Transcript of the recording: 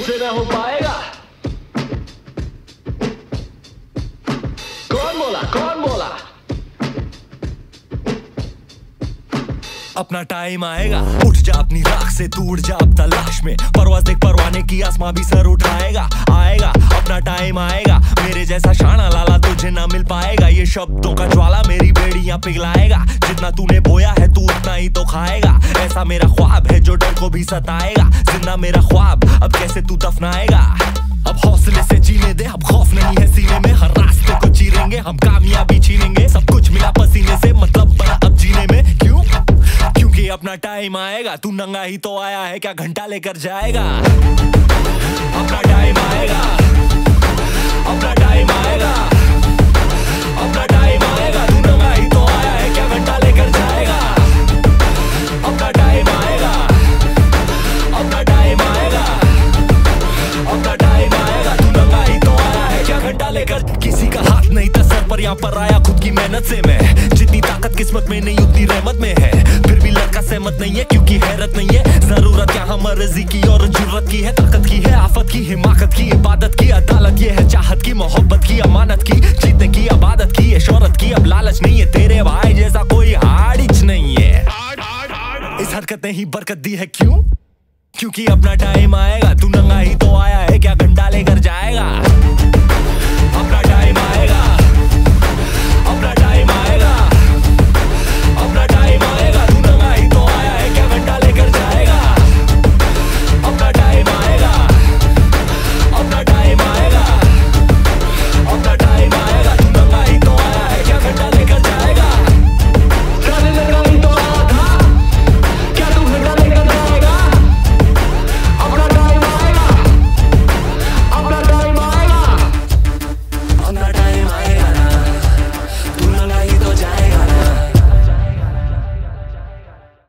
तुझसे ना हो पाएगा। कौन बोला, कौन बोला? अपना टाइम आएगा, उठ जा अपनी राख से, तू उड़ जा अब तलाश में। परवाज़ देख परवाने की, आसमां भी सर उठाएगा। आएगा अपना टाइम आएगा, मेरे जैसा शाना लाला तुझे ना मिल पाएगा। ये शब्दों का ज्वाला मेरी बेड़ियां पिघलाएगा। जितना तूने बोया है तू उतना ही तो खाएगा। ऐसा मेरा ख्वाब है जो डर को भी सताएगा। जिंदा मेरा ख्वाब अब कैसे तू दफनाएगा? अब हौसले से जीने दे, अब खौफ नहीं है सीने में। हर रास्ते को चीरेंगे हम, कामयाबी छीनेंगे। सब कुछ मिला पसीने से, मतलब बना अब जीने में। क्यों? क्योंकि अपना टाइम आएगा। तू नंगा ही तो आया है, क्या घंटा लेकर जाएगा? अपना टाइम आएगा, अपना टाइम आएगा, अपना टाइम आएगा। तू नंगा ही तो आया है, क्या घंटा लेकर जाएगा? अपना टाइम आएगा, अपना टाइम आएगा, अपना टाइम आएगा। तू नंगा ही तो आया है, क्या घंटा लेकर? किसी का हाथ नहीं था सर पर, यहाँ पर आया खुद की मेहनत से मैं। जितनी ताकत किस्मत में नहीं उतनी रहमत में है। फिर भी लड़का सहमत नहीं है क्योंकि हैरत नहीं है। जरूरत यहाँ मर्जी की और जरूरत की है। ताकत की है, आफत की, हिमाकत की, इबादत की, अदालत ये है। चाहत की, मोहब्बत की, अमानत की, जीतने की, आबादत की है। शोहरत की अब लालच नहीं है। तेरे भाई जैसा कोई हाड़िच नहीं है। इस हरकत ने ही बरकत दी है। क्यों? क्योंकि अपना टाइम आएगा। तू नंगा ही तो आया है, क्या घंटा लेकर जाएगा?